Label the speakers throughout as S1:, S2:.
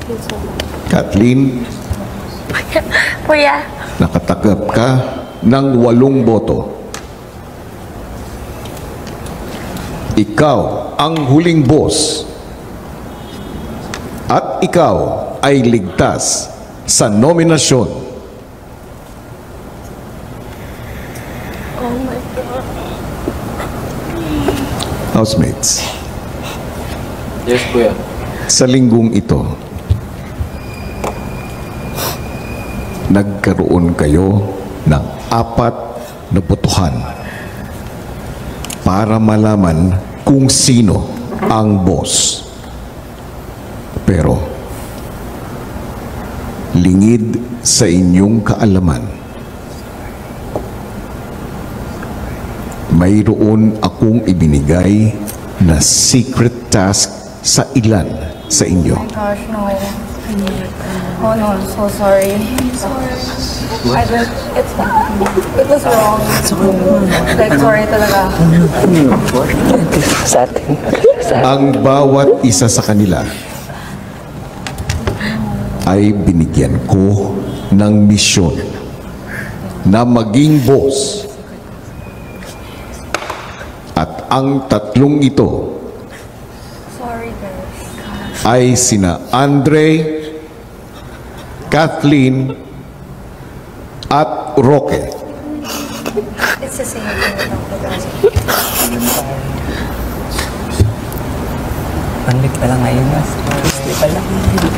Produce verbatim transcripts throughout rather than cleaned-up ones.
S1: Kathleen,
S2: Kuya.
S1: nakatanggap ka ng walong boto. Ikaw ang huling boss at ikaw ay ligtas sa nominasyon.
S2: Oh my God.
S1: Housemates,
S3: Yes, Kuya.
S1: sa linggong ito, nagkaroon kayo ng apat na botohan para malaman kung sino ang boss. Pero, lingid sa inyong kaalaman, mayroon akong ibinigay na secret task sa ilan sa inyo.
S2: Gosh, no. Oh no, I'm so sorry. Sorry. I just, it's, it was wrong. Like, sorry talaga.
S4: Sa atin.
S1: Ang bawat isa sa kanila ay binigyan ko ng misyon na maging boss. At ang tatlong ito
S2: Sorry, guys.
S1: ay sina Andrei, Kathleen, at Roque.
S2: It's the same thing with guys.
S4: Panlik pa lang ngayon, mas. Panlik pa lang.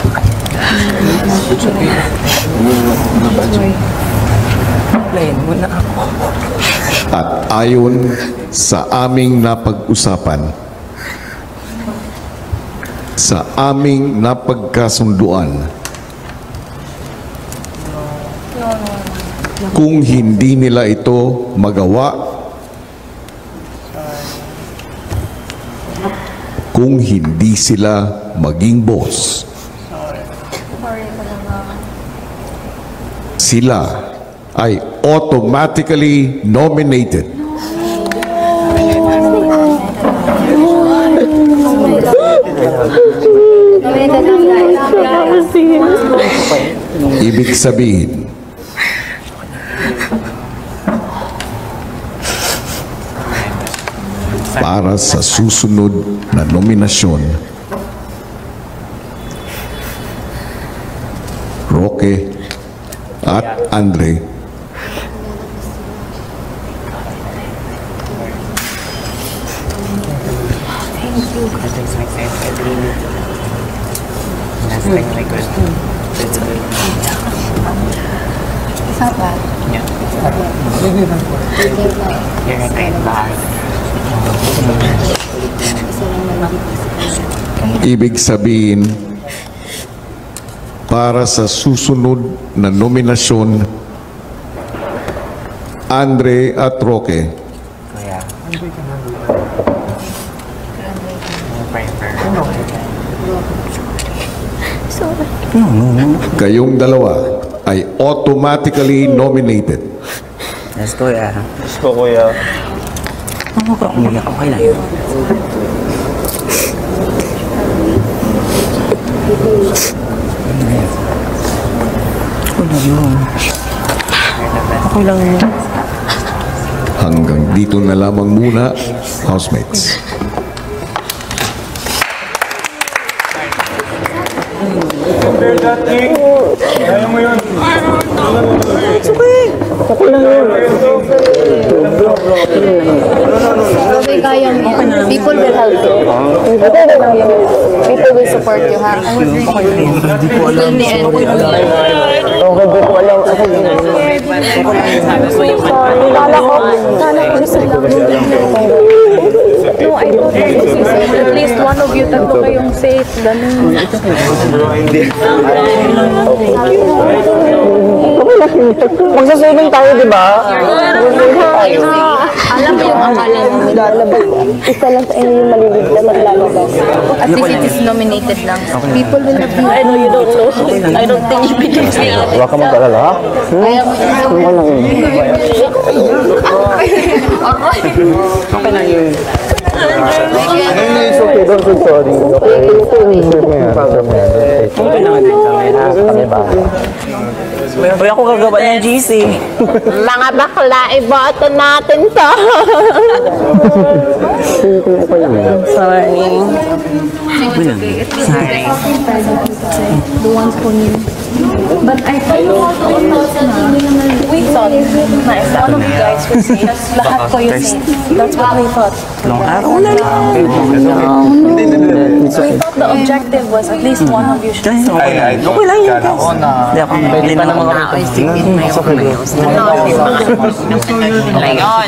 S4: Playin mo na ako.
S1: At ayon sa aming napag-usapan, sa aming napagkasunduan, kung hindi nila ito magawa, kung hindi sila maging boss,
S2: Sorry talaga.
S1: sila ay automatically nominated. Ibig sabihin, para sa susunod na nominasyon, Roque at Andrei
S4: Last time I could. That's all.
S2: It's not bad.
S4: Yeah. You're an I'm bad.
S1: ibig sabihin, para sa susunod na nominasyon, Andrei at Roque,
S4: Kuya.
S2: Sorry.
S1: kayong dalawa ay automatically nominated.
S4: Yes, Kuya.
S3: Yes po, Kuya.
S4: Ano ka umiyak? Okay lang yun. Okay lang yun. Okay lang yun.
S1: Hanggang dito na lamang muna, housemates.
S3: Kaya mo yun.
S2: Okay, kaya mo yan. People will help you. People will support you, ha?
S4: Hindi ko alam.
S2: In the end.
S4: Okay, hindi ko alam.
S2: Kala ko, kala ko gusto lang. No, I don't think it's safe. At least one of you, tatlo kayong safe. Ganun.
S4: Magsasaving tayo, di ba?
S2: Alam mo yung akala mo.
S5: Isa lang sa inyo yung maliligtas at lalabas.
S2: At least it is nominated lang. People will not be. I know you don't know. I don't think you believe me.
S4: Huwag ka mag-alala, ha?
S2: Kaya mo ito.
S4: Okay lang yun. Okay lang yun. It's okay, don't say sorry. Okay, serve mo yan. Serve mo yan. Okay naman din kami. Kami ba?
S6: Uy, ako gagawa ng G C.
S5: Mga bakla, iboto natin to.
S6: Sorry. Sorry.
S2: The ones for me. But I thought we thought na if one of you guys will say, lahat ko yung say. That's what we thought.
S6: Nung araw na lang.
S2: We thought the objective was at least one of you should say.
S3: Ay, ay,
S6: Okay lang yun.
S3: Hindi ako
S6: Pwede pa naman ako isipin na yung mayos. Ngayon.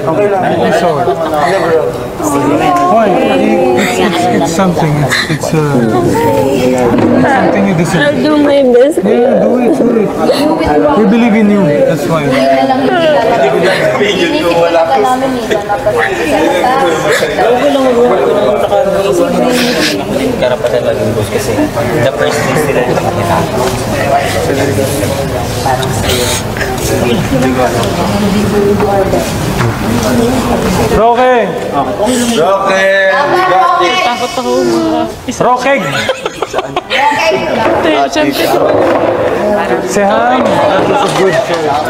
S7: Why? It's, it's, it's something. It's, it's uh, something you deserve.
S5: I'll do my best.
S7: Yeah, do it, do it. We believe in you. That's why.
S3: Karapatan maging boss kasi the first place nila nakita.
S7: Roque!
S3: Roque!
S6: Takot ako mga.
S7: Roque! Say hi. This is good.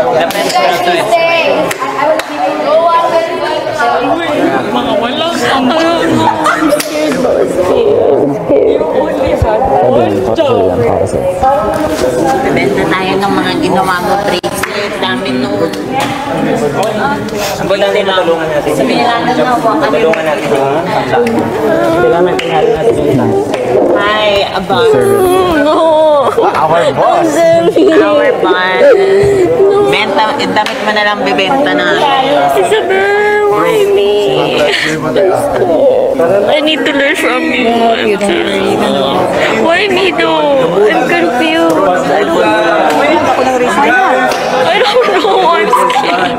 S6: Mga walang ano. Benta tayo ng mga ginawa mo bracelet. Dami nun.
S3: Sabi natin matulungan natin.
S6: Sabi nila na nawa kami.
S3: Matulungan natin.
S4: Kailangan tingnan natin yung ina.
S6: Hi, abang.
S5: No.
S3: Our boss!
S6: Our boss. Benta, damit mo na lang bibenta na.
S5: Isabel, why me? I need to learn from you. I'm sorry. Why me though? I'm confused. I don't know. I don't know. I'm scared.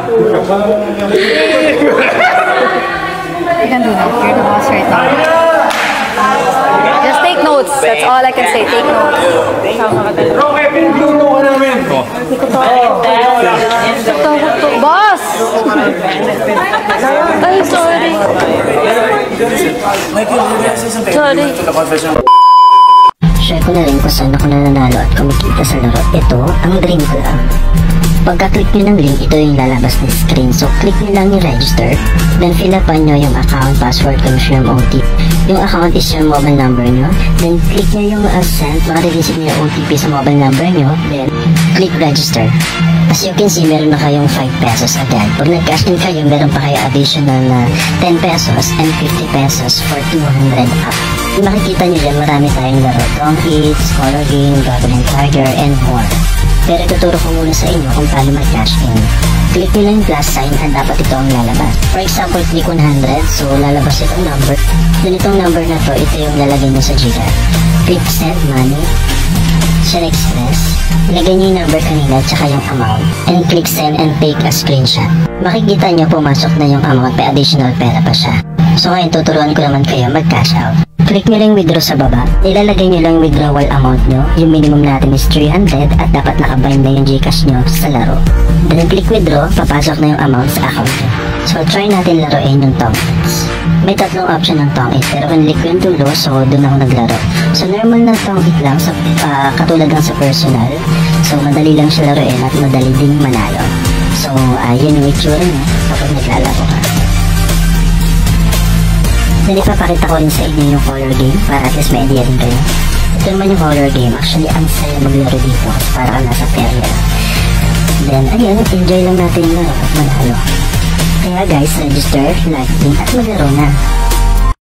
S2: You can do that. You're the boss right now. Just take notes. That's all I can say. Take notes. Boss! I'm sorry. Sorry.
S8: Share ko na rin kung saan ako nananalo at kumikita sa laro. Ito ang dream ko lang. Pagka-click nyo ng link, ito yung lalabas na screen. So, click nyo lang yung register. Then, fill up nyo yung account, password, confirm, O T P. Yung account is yung mobile number nyo. Then, click nyo yung uh, send. Maka-receive nyo yung O T P sa mobile number nyo. Then, click register. As you can see, meron na kayong five pesos agad. Pag nag-cash in kayo, meron pa kayo additional na ten pesos and fifty pesos for two hundred up. Kung makikita nyo dyan, marami tayong laro. Tom Eats, Color Game, Government Tiger, and more. Pero tuturo ko muna sa inyo kung paano mag-cash in. Click nyo lang yung plus sign at dapat ito ang lalabas. For example, click one hundred, so lalabas itong number. Then itong number na to, ito yung lalagay mo sa Gcash. Click send money. Share Express. Ilagay nyo yung number kanina at saka yung amount. And click send and take a screenshot. Makikita nyo pumasok na yung amount, may additional pera pa siya. So ngayon tuturuan ko naman kayo mag-cash out. Click nyo lang withdraw sa baba. Ilalagay nyo lang withdrawal amount nyo. Yung minimum natin is three hundred at dapat nakabind na yung Gcash nyo sa laro. Then click withdraw, papasok na yung amount sa account nyo. So try natin laruin yung Tom Eats. May tatlong option ng Tom Eats, pero kung click yung dulo, so doon ako naglaro. So normal na Tom Eats lang, sa, uh, katulad lang sa personal. So madali lang siya laruin at madali ding manalo. So uh, yun yung itsura niya kapag naglalaro ka. Then ipapakita ko rin sa inyo yung color game para at least may idea din kayo. Ito naman yung color game. Actually, ang saya maglaro dito para ka nasa perya. Then, ayun, enjoy lang natin yung laro at manalo. Kaya guys, register, login at maglaro na.